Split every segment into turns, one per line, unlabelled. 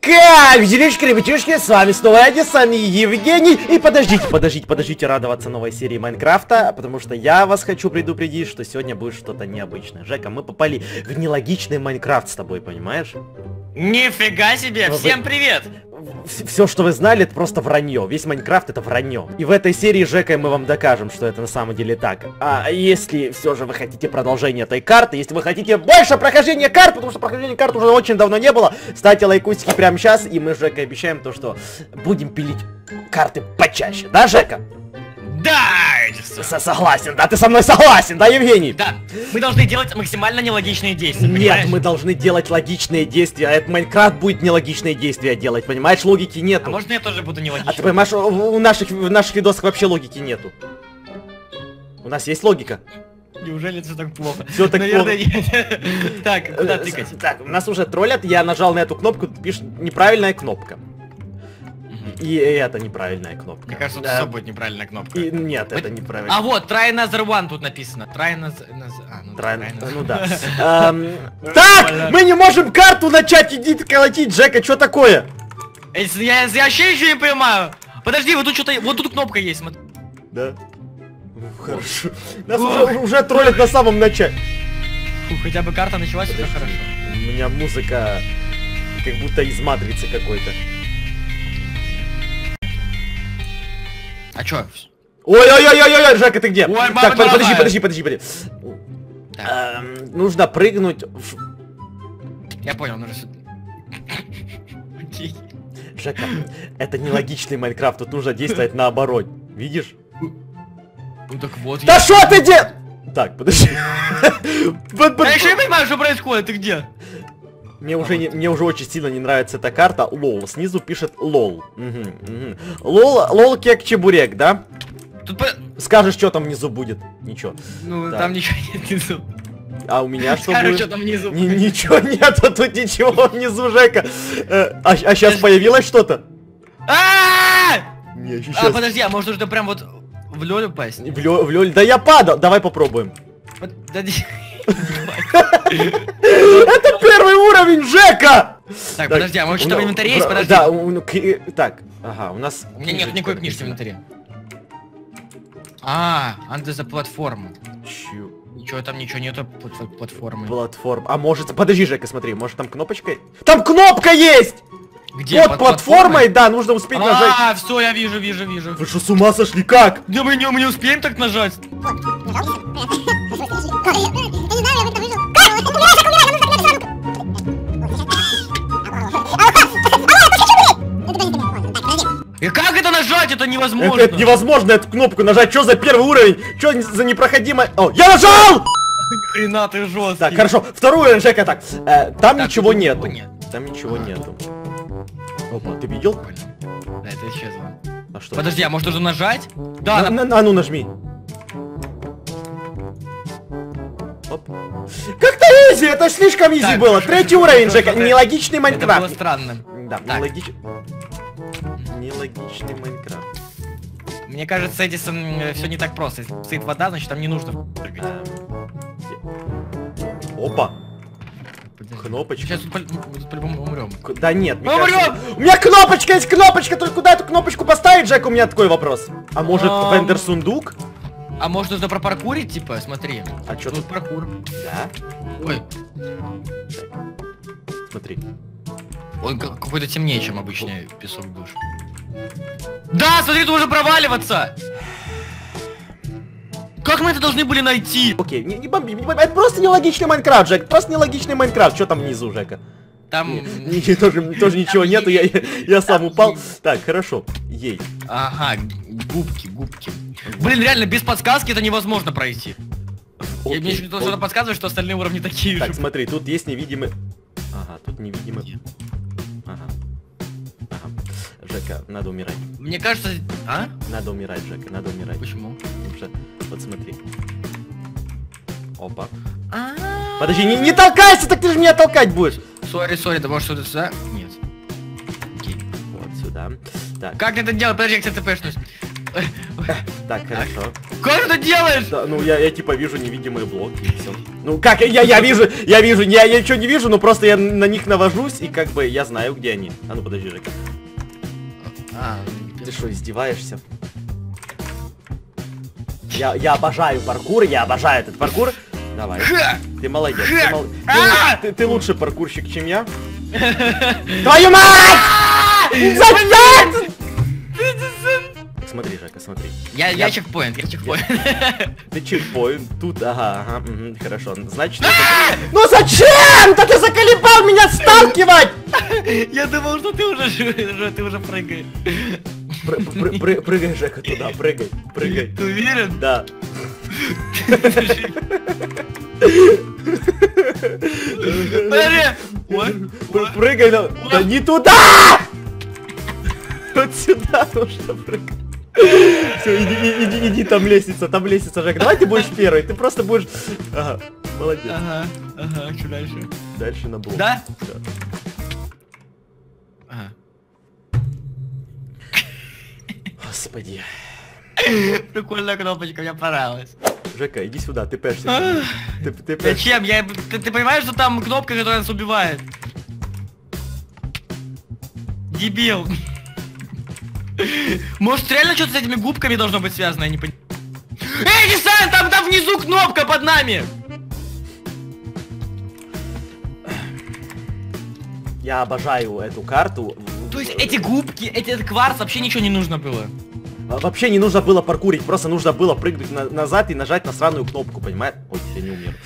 Как, зеленочки, ребятишки, с вами снова я, с вами Евгений. И подождите радоваться новой серии Майнкрафта, потому что я вас хочу предупредить, что сегодня будет что-то необычное. Жека, мы попали в нелогичный Майнкрафт с тобой, понимаешь?
Нифига себе, всем привет!
Все, что вы знали, это просто вранье. Весь Майнкрафт это вранье. И в этой серии с Жекой мы вам докажем, что это на самом деле так. А если все же вы хотите продолжение этой карты, если вы хотите больше прохождения карт, потому что прохождения карт уже очень давно не было, ставьте лайкусики прямо сейчас, и мы с Жекой обещаем то, что будем пилить карты почаще. Да, Жека?
Да!
Согласен, да, ты со мной согласен, да, Евгений?
Да, мы должны делать максимально нелогичные действия,
Нет,
понимаешь?
мы должны делать логичные действия, а этот Майнкрафт будет нелогичные действия делать, понимаешь? Логики нету.
А можно я тоже буду нелогичным?
А ты понимаешь, в наших видосах вообще логики нету. У нас есть логика.
Неужели это так плохо?
Все так
Наверное,
плохо.
нет. Так, куда тыкать?
Так, нас уже троллят, я нажал на эту кнопку, пишет неправильная кнопка. И это неправильная кнопка.
Мне кажется, тут все будет неправильная кнопка.
Нет, это неправильно.
А вот, try another one тут написано.
Ну да. Так, мы не можем карту начать, иди колотить, Джека, что такое?
Я вообще ничего не понимаю. Подожди, вот тут что-то, вот тут кнопка есть, смотри.
Да. Хорошо. Нас уже троллят на самом начале.
Фу, хотя бы карта началась, это хорошо.
У меня музыка как будто из матрицы какой-то.
А чё?
Ой-ой-ой-ой-ой, Жека, ты где?
Ой,
так,
мама,
подожди. Нужно прыгнуть в...
Я понял, нужно сюда. Окей.
Жека, это нелогичный Майнкрафт, тут нужно действовать наоборот. Видишь?
Ну так вот.
Да что ты делаешь? Так, подожди.
Я еще не понимаю, что происходит, ты где?
Мне уже очень сильно не нравится эта карта. Лол. Снизу пишет лол. Лол кек чебурек, да?
Тут
скажешь, что там внизу будет. Ничего.
Ну, там ничего нет внизу.
А у меня что
Скажешь,
будет?
что там внизу.
Ничего нету, тут ничего внизу, Жека. А сейчас появилось что-то? Не, сейчас.
Подожди, а может нужно прям вот в лёль упасть?
В лёль, да я падал. Давай попробуем.
Подожди.
Это первый уровень, Жека!
Так, подожди, а может что-то в инвентаре есть? Подожди.
Да, так, ага, у нас...
У меня нет никакой книжки в инвентаре. Under the platform. Ничего там, ничего нету платформы.
Платформа. А может... Подожди, Жека, смотри, может там кнопочка... Там кнопка есть!
Где?
Под платформой, да, нужно успеть нажать.
Все, я вижу.
Вы что, с ума сошли? Как?
Да мы не успеем так нажать. И как это нажать? Это невозможно.
Это невозможно, эту кнопку нажать. Что за первый уровень? Что за непроходимое... О, я нажал!
Хрена ты жесткий.
Так, хорошо. Второй уровень, Жека, так. Там ничего нету.
Нет.
Там ничего нету. Опа, ты видел?
Да, это исчезло.
А что?
Подожди, а может нужно нажать? Да,
А ну нажми. Оп. Как-то изи, это слишком изи
Так,
было. Третий уровень, Жека.
это-
Нелогичный
Это
Майнкрафт.
было странно.
Да,
Так.
нелогичный Майнкрафт.
Мне кажется, Эдисон, все не так просто. Если стоит вода, значит там не нужно прыгать.
Опа. Кнопочка.
Сейчас тут по-любому умрем.
Да нет, мне
Умрём!
кажется... У меня кнопочка есть, кнопочка! Только куда эту кнопочку поставить, Жек? У меня такой вопрос. А может вендер сундук?
А может нужно пропаркурить, типа, смотри.
А чё
тут паркур?
Да.
Ой,
Смотри.
он какой-то темнее, чем обычный песок душ. Да, смотри, тут уже проваливаться! Как мы это должны были найти?
Окей, не бомби, не бомби. Это просто нелогичный Майнкрафт, Жек. Просто нелогичный Майнкрафт. Что там внизу, Жека?
Там...
Тоже ничего нету, я сам упал. Так, хорошо. Ей.
Ага, губки. Блин, реально, без подсказки это невозможно пройти. Мне еще что-то подсказывает, что остальные уровни такие же.
Так, смотри, тут есть невидимый... Ага, тут невидимый... Ага. Жека, надо умирать.
Мне кажется... А?
Надо умирать, Жека, надо умирать.
Почему?
Потому что... Вот смотри. Опа. Подожди, не толкайся, так ты же меня толкать будешь.
Сори, ты можешь сюда? Нет. Окей.
Вот сюда. Так.
Как это делать? Подожди, я к тебе тпшнусь.
Так, хорошо.
Как ты это делаешь?
Да, ну я типа вижу невидимые блоки и все. Ну как, я вижу, я ничего не вижу, но просто я на них навожусь и как бы я знаю, где они. А ну подожди, Жека. Ты что, издеваешься? Я обожаю паркур, я обожаю этот паркур. Давай. Ты молодец. Ты лучший паркурщик, чем я. Твою мать! Зачем? Смотри, Жека, смотри.
Я чекпоинт.
Ты чекпоинт, тут, ага, угу, хорошо. Значит, ну зачем? Да ты заколебал меня сталкивать!
Я думал, что ты уже прыгаешь.
Прыгай, Жека, туда, прыгай.
Ты уверен?
Да. Прыгай, да не туда! Вот сюда нужно прыгать. Все, иди, там лестница, Жек. Давай ты будешь первый, ты просто будешь... Ага, молодец.
Ага, что дальше?
Дальше на блок.
Да?
Да.
Ага.
Господи.
Прикольная кнопочка, мне понравилась.
Жека, иди сюда, ты пешься. Ты пешься.
Зачем? Ты понимаешь, что там кнопка, которая нас убивает? Дебил. Может, реально что-то с этими губками должно быть связано, я не понимаю. Эй, Нисан, там внизу кнопка под нами!
Я обожаю эту карту.
То есть эти губки, этот кварц, вообще ничего не нужно было?
Вообще не нужно было паркурить, просто нужно было прыгнуть назад и нажать на сраную кнопку, понимаешь? Ой, я не умер.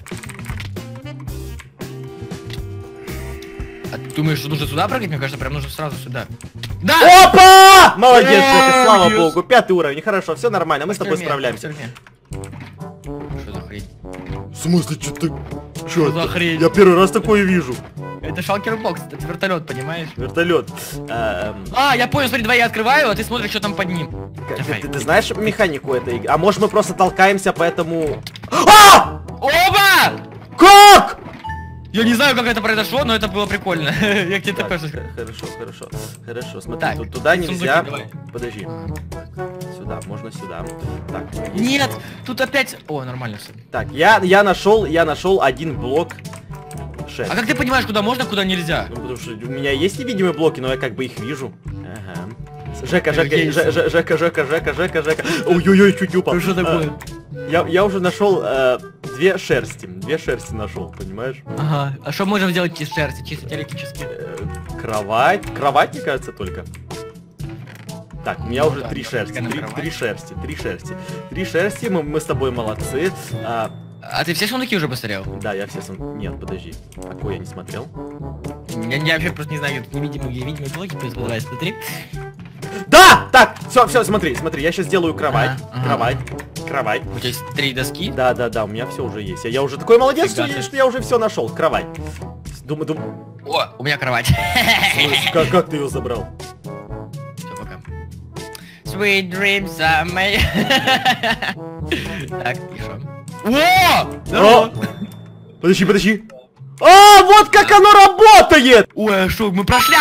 А ты думаешь, что нужно сюда прыгать? Мне кажется, прям нужно сразу сюда. Да!
Опа! Молодец, Жека, слава богу, 5-й уровень, хорошо, все нормально, мы с тобой справляемся.
Что за хрень?
В смысле, что ты...
Что за хрень?
Я первый раз такое вижу.
Это шалкер-бокс, это вертолет, понимаешь?
Вертолет.
Я понял, смотри, давай я открываю, а ты смотришь, что там под ним.
Ты знаешь механику этой игры? А может мы просто толкаемся, поэтому... А!
Оба!
Как?
Я не знаю, как это произошло, но это было прикольно. Я к тебе
Так,
такой.
хорошо, смотри,
Так,
тут туда
сундуки
нельзя.
давай.
Подожди. Сюда, можно сюда. Так.
Нет, тут опять... О, нормально все.
Так, я нашел один блок.
А как ты понимаешь, куда можно, куда нельзя?
Ну, потому что у меня есть невидимые блоки, но я как бы их вижу. Ага. Жека. Ой-ой-ой, чуть не упал.
Что такое?
Я уже нашел 2 шерсти. 2 шерсти нашел, понимаешь?
Ага. А что можем сделать из шерсти, чисто теоретически?
Кровать, мне кажется, только. Так, у меня уже 3 шерсти. Три шерсти, мы с тобой молодцы.
А ты все сундуки уже посмотрел?
Да, я все Нет, подожди. Какой я не смотрел?
Я вообще просто не знаю, невидимые блоки, то есть давай, смотри.
Да! Так, все, смотри, я сейчас сделаю кровать. Кровать.
У тебя есть 3 доски?
Да, у меня все уже есть. Я уже такой молодец, что я уже все нашел. Кровать. Думаю.
О, у меня кровать.
Как ты ее забрал?
Все, пока. Sweet dreams are made. Так, и шо? О!
Подожди. А, вот как оно работает!
Ой, а что, мы прошли,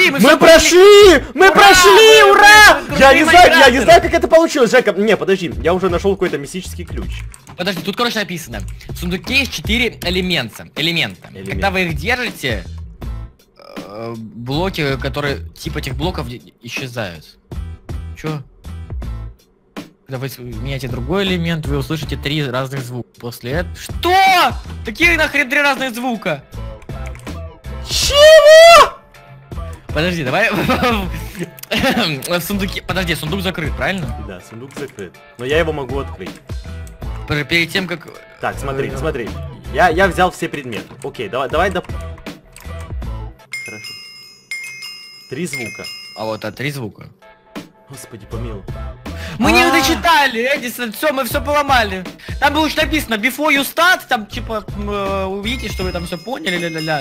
ура! Я не знаю, как это получилось, Жека. Не, подожди, я уже нашел какой-то мистический ключ.
Подожди, тут, короче, написано. В сундуке есть 4 элемента. Когда вы их держите, блоки, которые, типа этих блоков исчезают. Чё? Когда вы меняете другой элемент, вы услышите 3 разных звука. После этого... Что? Такие нахрен 3 разных звука?
Чего?
Подожди, давай... В сундуке... Подожди, сундук закрыт, правильно?
Да, сундук закрыт. Но я его могу открыть.
Перед тем, как...
Так, смотри. Я взял все предметы. Окей, давай. Хорошо. 3 звука.
А вот, 3 звука.
Господи, помилуй.
Мы не дочитали, Эдисон, мы все поломали. Там было что написано, before you start, там типа, увидите, что вы там все поняли, ля-ля-ля.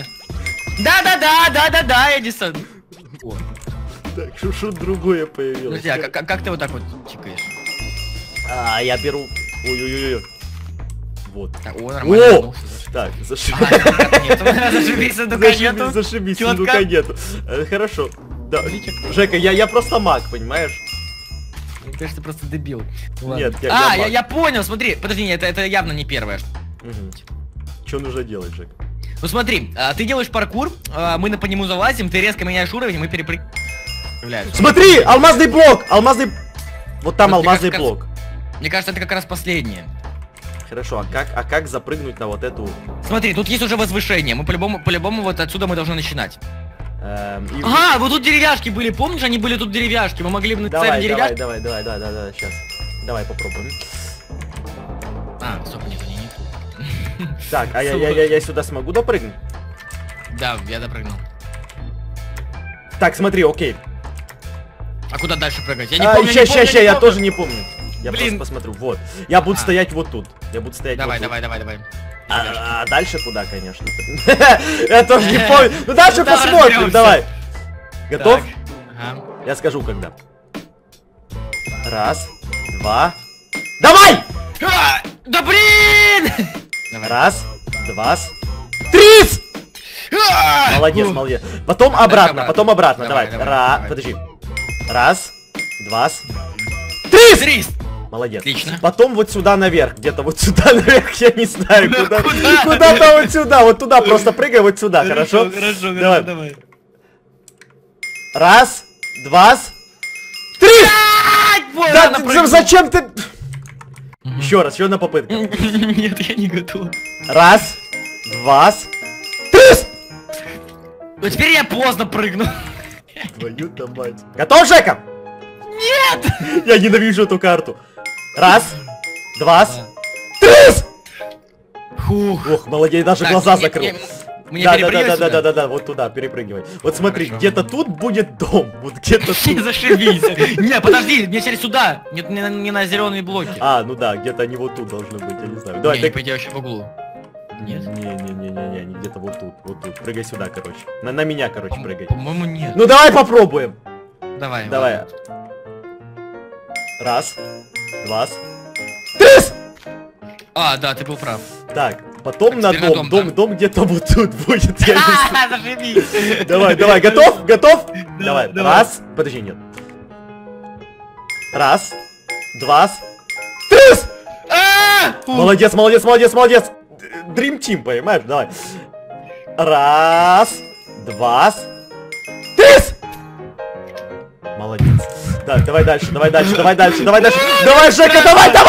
Да, Эдисон.
Так, что другое появилось.
Друзья, как ты вот так вот тикаешь?
Я беру... Ой-ой-ой. Вот.
О, нормально.
Так,
зашибись, сундука нету.
Зашибись, сундука нету. Хорошо. Да, Жека, я просто маг, понимаешь?
Ты что просто дебил. Ладно.
Нет,
я понял, смотри, подожди, это явно не первое.
Что нужно делать, Жек?
Ну смотри, ты делаешь паркур, мы по нему залазим, ты резко меняешь уровень, мы перепрыгиваем.
Смотри, алмазный блок! Алмазный... Вот там
Вот
алмазный
мне
блок.
Мне кажется, это как раз последнее.
Хорошо, а как запрыгнуть на вот эту...
Смотри, тут есть уже возвышение, мы по-любому вот отсюда мы должны начинать.
И...
Ага, вот тут деревяшки были, помнишь, они были тут деревяшки, мы могли бы
Давай,
деревяшки.
давай, сейчас. Давай попробуем.
А, стоп, нет, они не тут.
Так, а я сюда смогу допрыгнуть?
Да, я допрыгнул.
Так, смотри, окей.
А куда дальше прыгать? Я не помню,
ща, я тоже не помню. Я
Блин.
просто посмотрю, вот. Я буду стоять вот тут. Я буду стоять
Давай,
вот тут.
давай.
А дальше куда, конечно. Я тоже не помню. Ну дальше посмотрим, давай. Готов?
Ага.
Я скажу когда. Раз, два. Давай!
Да блин! Давай.
Раз, два, три! Молодец. Потом обратно. Давай.
Давай.
Подожди. Раз, два, три!
3!
Молодец.
Отлично.
Потом вот сюда наверх. Где-то вот сюда наверх, я не знаю куда. Куда-то вот сюда. Вот туда просто прыгай вот сюда, хорошо?
Хорошо, давай.
Раз, два, три! Да, зачем ты... Еще раз, еще одна попытка.
Нет, я не готов.
Раз, два, три!
Ну теперь я поздно прыгну.
Твою-то мать. Готов, Жека?
Нет!
Я ненавижу эту карту. Раз, два, три!
Фух.
Ох, молодец, даже глаза закрыл.
Мне перепрыгивать сюда?
Да, вот туда, перепрыгивай. Вот смотри, где-то тут будет дом, вот где-то
Не
тут.
зашибись. Не, подожди, мне через сюда. Не на зеленые блоки.
А, ну да, где-то они вот тут должны быть, я не знаю. Давай,
Не, по идее, вообще в углу. Нет?
Не, они где-то вот тут. Прыгай сюда, короче. На меня, короче, прыгай.
По-моему, нет.
Ну давай попробуем.
Давай.
Давай. Раз, два, три!
А, да, ты был прав.
Так, потом на
теперь
дом.
на дом,
Дом где-то вот тут будет. Я не знаю.
Зашибись.
Давай, готов? Давай.
давай.
Раз, подожди, нет. Раз, два, три! Молодец. Dream Team, понимаешь? Давай. Раз, два, три! Молодец. Да, давай дальше. Давай, Жека,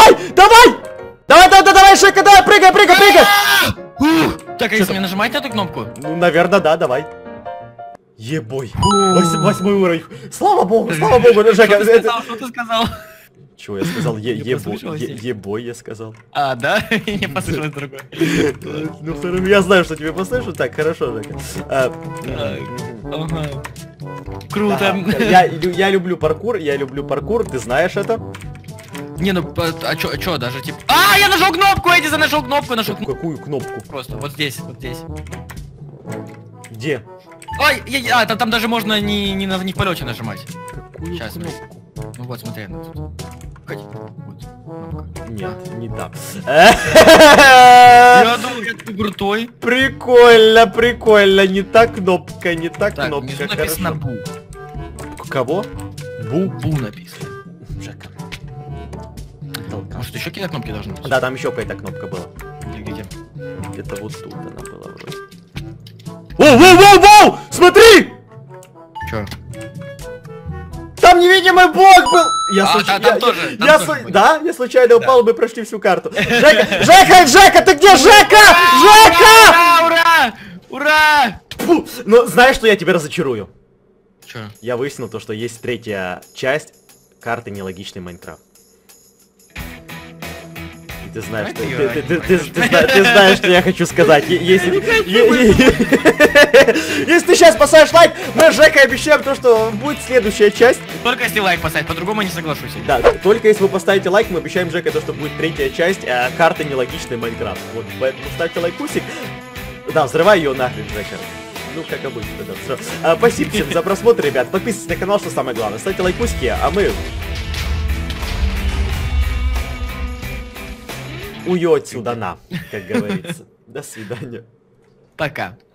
давай, Жека, давай, прыгай!
Так, а если мне нажимать на эту кнопку?
Ну, наверное, да, давай. Ебой. 8-й уровень. Слава богу, Жека.
Что ты сказал?
Чего я сказал?
Не послышалось.
Ебой, я сказал.
А, да? Не послышалось другое.
Ну, я знаю, что тебе послышу. Так, хорошо, Жека.
Ага. Круто.
Я люблю паркур, ты знаешь это?
Не, ну, а чё, даже типа... А, я нажал кнопку, Эдисон, нашел кнопку.
Какую кнопку?
Просто, вот здесь.
Где?
Ой, там даже можно не в полете нажимать. Сейчас, смотри. Ну вот, смотри, она тут. Погоди, вот. кнопка.
Нет, не так.
Я думал, я такой крутой.
Прикольно, не та кнопка,
Так, внизу написано Бу.
Кого? Бу?
Бу написано.
Жека.
Может, еще какие-то кнопки должны быть?
Да, там еще какая-то кнопка была.
Где?
Где-то вот тут она была вроде. Воу! Смотри!
Чё?
Там невидимый блок был!
Там тоже будет.
Да? Я случайно упал, мы прошли всю карту. Жека, ты где? Жека!
Ура!
Фу, ну, знаешь, что я тебя разочарую?
Чё?
Я выяснил то, что есть третья часть карты «Нелогичный Майнкрафт». И ты знаешь, что... Ты знаешь, что я хочу сказать. Если ты сейчас поставишь лайк, мы с Жекой обещаем то, что будет следующая часть.
Только если лайк поставить, по-другому не соглашусь.
Да, только если вы поставите лайк, мы обещаем Жекой то, что будет третья часть карты «Нелогичный Майнкрафт». Вот, поэтому ставьте лайкусик. Да, взрывай ее нахрен, Жека. Ну, как обычно, да, все. Спасибо всем за просмотр, ребят. Подписывайтесь на канал, что самое главное. Ставьте лайкусики, а мы... Уйо отсюда на, как говорится. До свидания.
Пока.